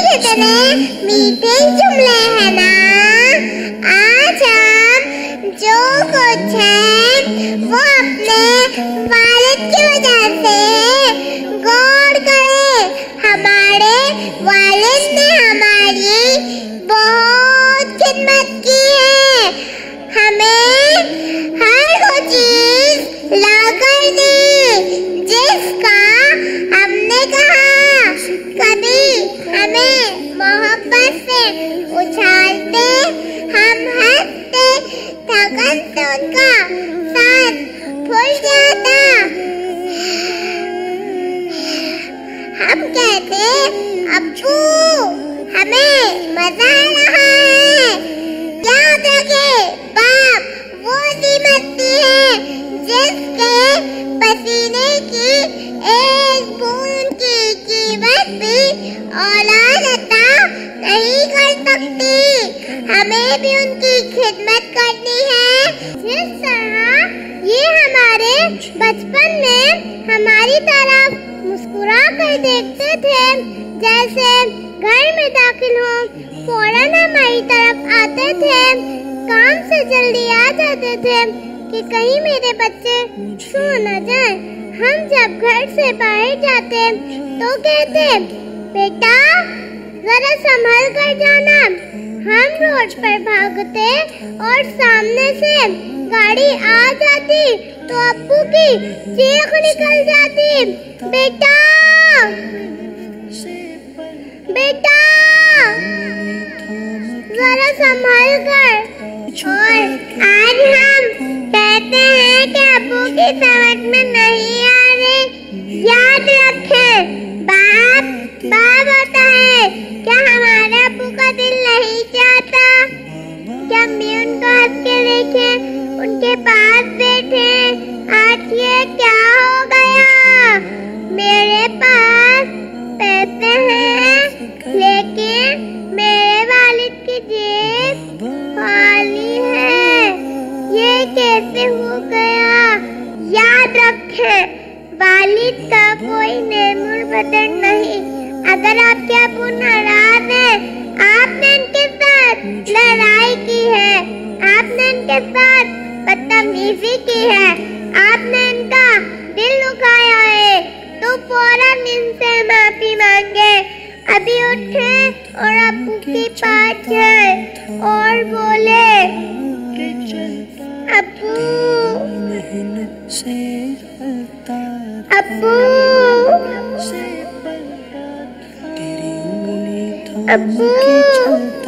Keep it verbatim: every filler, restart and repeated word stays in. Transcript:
कितने मीठे जुमले हैं ना। आज हम जो कुछ है वो अपने वालिद की वजह से गौर करें। हमारे वालिद ने हमारी बहुत खिदमत की है, हमें हर वो चीज लाकर दी जिसका हमने कहा। कभी हमें मोहब्बत से उछालते, हम हंसते, थकन से उनका साथ भूल जाता। हम कहते अब्बू हमें मजा आ रहा है। याद रखे बाप वो कीमती है जिसके पसीने की एक बूंद की कीमत भी औलाद अता नहीं कर सकती। हमें भी उनकी खिदमत करनी है। जिस तरह ये हमारे बचपन में हमारी तरफ मुस्कुरा कर देखते थे, जैसे घर में दाखिल हो फौरन हमारी तरफ आते थे, काम से जल्दी आ जाते थे कि कहीं मेरे बच्चे सो न जाए। हम जब घर से बाहर जाते तो कहते बेटा जरा संभल कर जाना। हम रोड पर भागते और सामने से गाड़ी आ जाती तो अब्बू की चीख निकल जाती, बेटा बेटा जरा संभल कर। और आज हम कहते हैं कि अब्बू की समझ में नहीं आ रही। याद रखें बाप बाप होता है। क्या हमारे अब्बू का दिल नहीं चाहता कि हम भी उनको हंस के देखें, उनके पास बैठे। आज ये क्या हो गया, मेरे पास पैसे हैं लेकिन मेरे वालिद की जेब खाली है, ये कैसे हो गया। याद रखें वालिद का कोई नेमुल बदन नहीं। अगर आपके अब्बू नाराज है, आपने इनके साथ लड़ाई की है, आपने इनके साथ बदतमीजी की है, आपने इनका दिल दुखाया है, तो फौरन इनसे माफी मांगे। अभी उठे और अब्बू के पास जाए और बोले अब्बू अब्बू अब्बू